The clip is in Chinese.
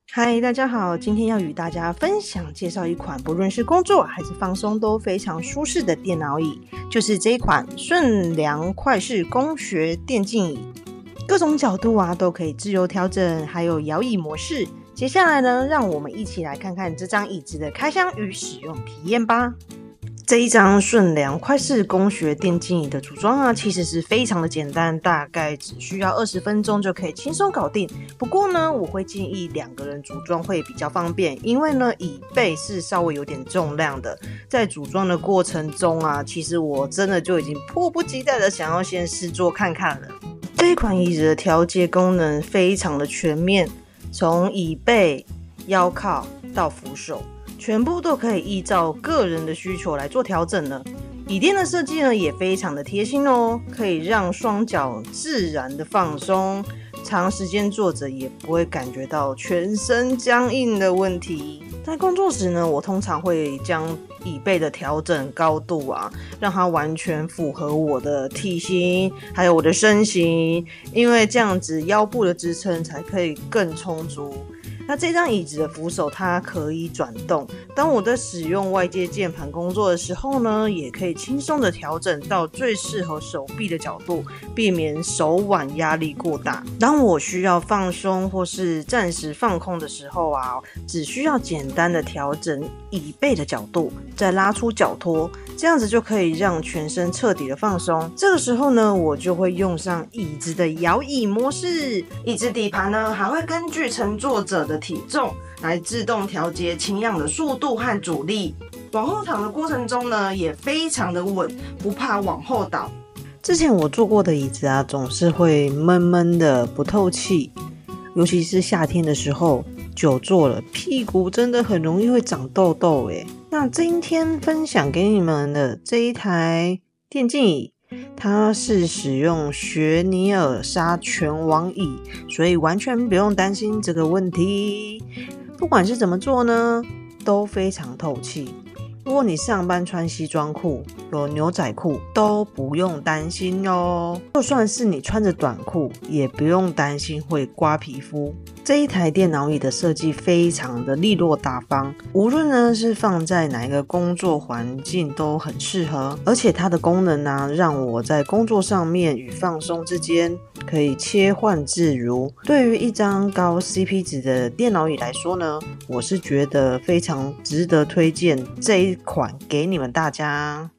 嗨，大家好，今天要与大家分享介绍一款不论是工作还是放松都非常舒适的电脑椅，就是这一款顺良快式工学电竞椅。各种角度都可以自由调整，还有摇椅模式。接下来呢，让我们一起来看看这张椅子的开箱与使用体验吧。这一张顺良快式工学电竞椅的组装其实是非常的简单，大概只需要20分钟就可以轻松搞定。不过呢，我会建议2个人组装会比较方便，因为呢，椅背是稍微有点重量的。在组装的过程中其实我真的就已经迫不及待的想要先试坐看看了。这一款椅子的调节功能非常的全面，从椅背、腰靠到扶手，全部都可以依照个人的需求来做调整了。椅垫的设计呢也非常的贴心哦，可以让双脚自然的放松，长时间坐着也不会感觉到全身僵硬的问题。在工作时呢，我通常会将椅背的调整高度让它完全符合我的体型还有我的身形，因为这样子腰部的支撑才可以更充足。那这张椅子的扶手它可以转动，当我在使用外接键盘工作的时候呢，也可以轻松的调整到最适合手臂的角度，避免手腕压力过大。当我需要放松或是暂时放空的时候只需要简单的调整椅背的角度，再拉出脚托，这样子就可以让全身彻底的放松。这个时候呢，我就会用上椅子的摇椅模式，椅子底盘呢还会根据乘坐者的体重来自动调节轻仰的速度和阻力。往后躺的过程中呢，也非常的稳，不怕往后倒。之前我坐过的椅子总是会闷闷的不透气，尤其是夏天的时候，久坐了屁股真的很容易会长痘痘耶。那今天分享给你们的这一台电竞椅，它是使用雪尼尔纱全网椅，所以完全不用担心这个问题。不管是怎么做呢，都非常透气。如果你上班穿西装裤、有牛仔裤，都不用担心哦。就算是你穿着短裤，也不用担心会刮皮肤。这一台电脑椅的设计非常的利落大方，无论呢是放在哪一个工作环境都很适合，而且它的功能让我在工作上面与放松之间可以切换自如。对于一张高 CP 值的电脑椅来说呢，我是觉得非常值得推荐这一款给你们大家。